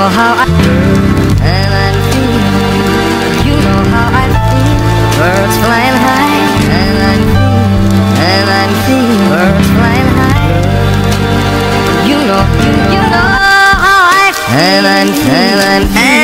know how I feel, and I'm feeling. You know how I feel. Birds flying high, and I'm feeling. Birds flying high. You know how I feel, and I'm